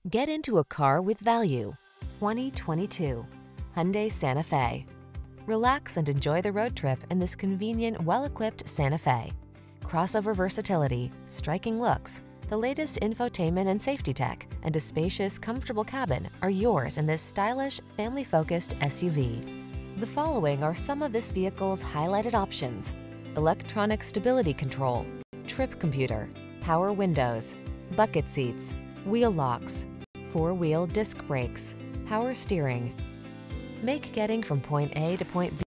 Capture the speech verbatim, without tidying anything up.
Get into a car with value. twenty twenty-two Hyundai Santa Fe. Relax and enjoy the road trip in this convenient, well-equipped Santa Fe. Crossover versatility, striking looks, the latest infotainment and safety tech, and a spacious, comfortable cabin are yours in this stylish, family-focused S U V. The following are some of this vehicle's highlighted options: electronic stability control, trip computer, power windows, bucket seats, wheel locks, four-wheel disc brakes, power steering. Make getting from point A to point B